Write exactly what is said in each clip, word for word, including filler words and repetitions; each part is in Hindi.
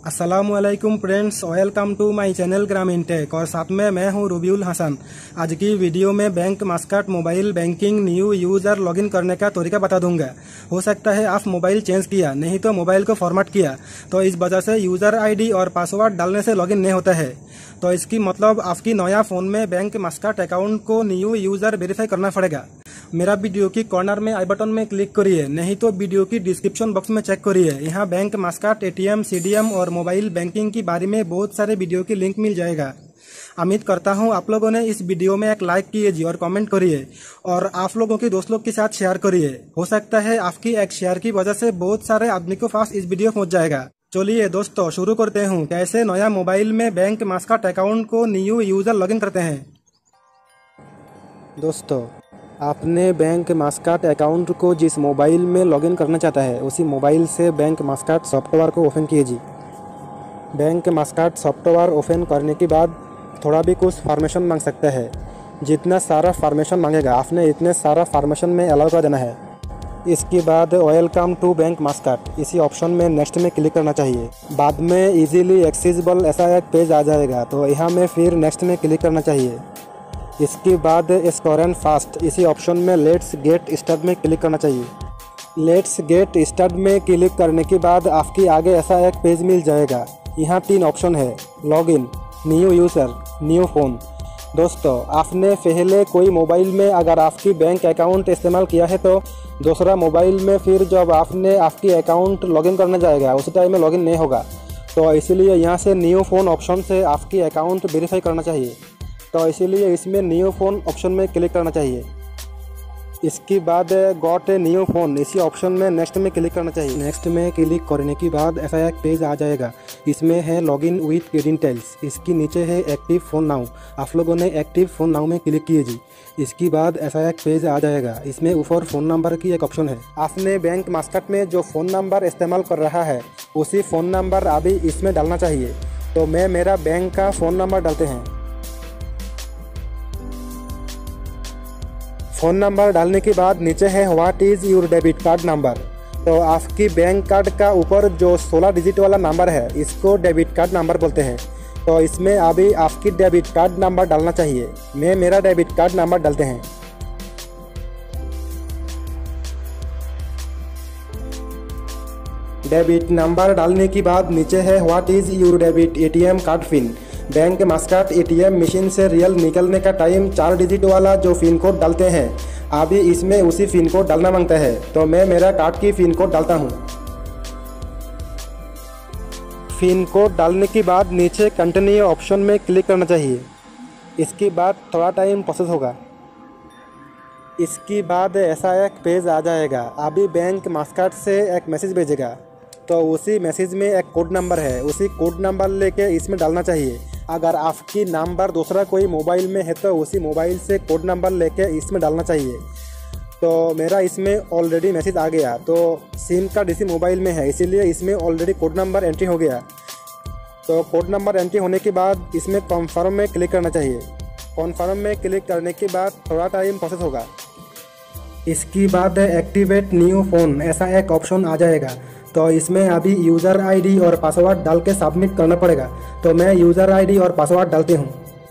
अस्सलामुअलैकुम friends, welcome to my channel Gramin Tech और साथ में मैं हूं रुबिउल हसन। आज की वीडियो में Bank Muscat mobile banking new user login करने का तरीका बता दूंगा। हो सकता है आप मोबाइल चेंज किया, नहीं तो मोबाइल को फॉर्मेट किया, तो इस वजह से यूज़र आईडी और पासवर्ड डालने से लॉगिन नहीं होता है। तो इसकी मतलब आपकी नया फ़ोन में बैंक मास्काट अकाउंट को न्यू यूज़र वेरीफाई करना पड़ेगा। मेरा वीडियो की कॉर्नर में आई बटन में क्लिक करिए, नहीं तो वीडियो की डिस्क्रिप्शन बॉक्स में चेक करिए। यहाँ बैंक मास्काट, एटीएम, सीडीएम और मोबाइल बैंकिंग के बारे में बहुत सारे वीडियो की लिंक मिल जाएगा। उम्मीद करता हूँ आप लोगों ने इस वीडियो में एक लाइक कीजिए और कमेंट करिए और आप लोगों के दोस्त लोग के साथ शेयर करिए। हो सकता है आपकी एक शेयर की वजह से बहुत सारे आदमी को पास इस वीडियो पहुँच जाएगा। चलिए दोस्तों शुरू करते हूँ, कैसे नया मोबाइल में बैंक मास्काट अकाउंट को न्यू यूज़र लॉगिन करते हैं। दोस्तों, आपने बैंक मास्काट अकाउंट को जिस मोबाइल में लॉगिन करना चाहता है उसी मोबाइल से बैंक मास्काट सॉफ्टवेयर को ओपन कीजिए। बैंक मास्काट सॉफ्टवेयर ओपन करने के बाद थोड़ा भी कुछ फॉर्मेशन मांग सकता है। जितना सारा फॉर्मेशन मांगेगा आपने इतने सारा फॉर्मेशन में अलाउ कर देना है। इसके बाद वेलकम टू बैंक मास्काट इसी ऑप्शन में नेक्स्ट में क्लिक करना चाहिए। बाद में इजीली एक्सेसिबल ऐसा एक पेज आ जाएगा, तो यहाँ में फिर नेक्स्ट में क्लिक करना चाहिए। इसके बाद स्कोर एंड फास्ट इसी ऑप्शन में लेट्स गेट स्टार्ट में क्लिक करना चाहिए। लेट्स गेट स्टार्ट में क्लिक करने के बाद आपके आगे ऐसा एक पेज मिल जाएगा। यहाँ तीन ऑप्शन है, login, new user, new phone. दोस्तों, आपने पहले कोई मोबाइल में अगर आपकी बैंक अकाउंट इस्तेमाल किया है तो दूसरा मोबाइल में फिर जब आपने आपकी अकाउंट लॉगिन करने जाएगा उस टाइम में लॉगिन नहीं होगा। तो इसीलिए यहाँ से न्यू फ़ोन ऑप्शन से आपकी अकाउंट वेरीफाई करना चाहिए। तो इसीलिए इसमें न्यू फ़ोन ऑप्शन में क्लिक करना चाहिए। इसके बाद गॉट ए न्यू फ़ोन इसी ऑप्शन में नेक्स्ट में क्लिक करना चाहिए। नेक्स्ट में क्लिक करने के बाद ऐसा एक पेज आ जाएगा। इसमें है लॉगिन विथ क्रेडेंशियल्स, इसके नीचे है एक्टिव फ़ोन नाउ। आप लोगों ने एक्टिव फ़ोन नाउ में क्लिक कीजिए। इसके बाद ऐसा एक पेज आ जाएगा। इसमें ऊपर फ़ोन नंबर की एक ऑप्शन है। आपने बैंक मास्काट में जो फ़ोन नंबर इस्तेमाल कर रहा है उसी फ़ोन नंबर अभी इसमें डालना चाहिए। तो मैं मेरा बैंक का फ़ोन नंबर डालते हैं। फ़ोन नंबर डालने के बाद नीचे है what is your debit card number. तो आपकी बैंक कार्ड का ऊपर जो सोलह डिजिट वाला नंबर है इसको डेबिट कार्ड नंबर बोलते हैं। तो इसमें अभी आपकी डेबिट कार्ड नंबर डालना चाहिए। मैं मेरा डेबिट कार्ड नंबर डालते हैं। डेबिट नंबर डालने के बाद नीचे है what is your debit ATM card pin. Bank Muscat ATM machine से रियल निकलने का टाइम चार डिजिट वाला जो पिन कोड डालते हैं अभी इसमें उसी पिन कोड डालना मांगता है। तो मैं मेरा कार्ड की पिन कोड डालता हूँ। पिन कोड डालने के बाद नीचे कंटिन्यू ऑप्शन में क्लिक करना चाहिए। इसके बाद थोड़ा टाइम प्रोसेस होगा। इसके बाद ऐसा एक पेज आ जाएगा। अभी बैंक मास्काट से एक मैसेज भेजेगा, तो उसी मैसेज में एक कोड नंबर है, उसी कोड नंबर लेके इसमें डालना चाहिए। अगर आपकी नंबर दूसरा कोई मोबाइल में है तो उसी मोबाइल से कोड नंबर लेके इसमें डालना चाहिए। तो मेरा इसमें ऑलरेडी मैसेज आ गया, तो सिम कार्ड इसी मोबाइल में है, इसीलिए इसमें ऑलरेडी कोड नंबर एंट्री हो गया। तो कोड नंबर एंट्री होने के बाद इसमें कन्फर्म में क्लिक करना चाहिए। कन्फर्म में क्लिक करने के बाद थोड़ा टाइम प्रोसेस होगा। इसके बाद एक्टिवेट न्यू फ़ोन ऐसा एक ऑप्शन आ जाएगा। तो इसमें अभी यूज़र आईडी और पासवर्ड डाल के सबमिट करना पड़ेगा। तो मैं यूज़र आईडी और पासवर्ड डालती हूँ।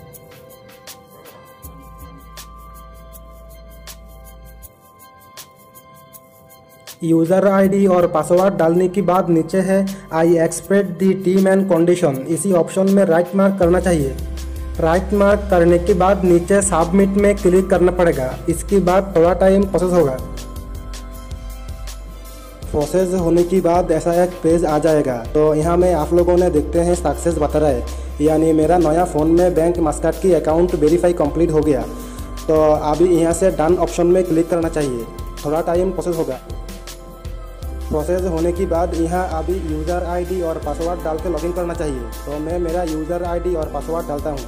यूज़र आईडी और पासवर्ड डालने के बाद नीचे है I accept the term and condition इसी ऑप्शन में राइट मार्क करना चाहिए। राइट मार्क करने के बाद नीचे सबमिट में क्लिक करना पड़ेगा। इसके बाद थोड़ा टाइम प्रोसेस होगा। प्रोसेस होने के बाद ऐसा एक पेज आ जाएगा। तो यहाँ में आप लोगों ने देखते हैं सक्सेस बता रहा है, यानी मेरा नया फ़ोन में बैंक मास्काट की अकाउंट वेरीफाई कंप्लीट हो गया। तो अभी यहाँ से डन ऑप्शन में क्लिक करना चाहिए। थोड़ा टाइम प्रोसेस होगा। प्रोसेस होने के बाद यहाँ अभी यूज़र आईडी और पासवर्ड डाल के लॉगिन करना चाहिए। तो मैं मेरा यूज़र आईडी और पासवर्ड डालता हूँ।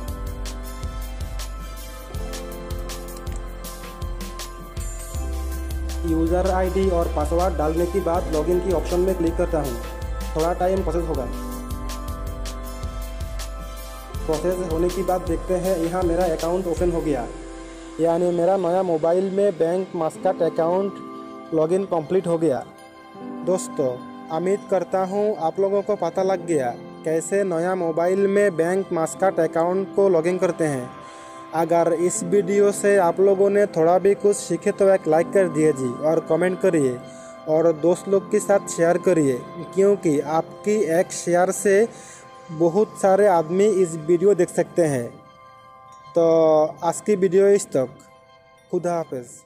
यूज़र आईडी और पासवर्ड डालने के बाद लॉगिन की ऑप्शन में क्लिक करता हूँ। थोड़ा टाइम प्रोसेस होगा। प्रोसेस होने के बाद देखते हैं यहाँ मेरा अकाउंट ओपन हो गया, यानी मेरा नया मोबाइल में Bank Muscat account login complete हो गया। दोस्तों, उम्मीद करता हूँ आप लोगों को पता लग गया कैसे नया मोबाइल में बैंक मास्काट अकाउंट को लॉगिन करते हैं। अगर इस वीडियो से आप लोगों ने थोड़ा भी कुछ सीखे तो एक लाइक कर दिए जी, और कमेंट करिए और दोस्त लोग के साथ शेयर करिए, क्योंकि आपकी एक शेयर से बहुत सारे आदमी इस वीडियो देख सकते हैं। तो आज की वीडियो इस तक। खुदा हाफिज़।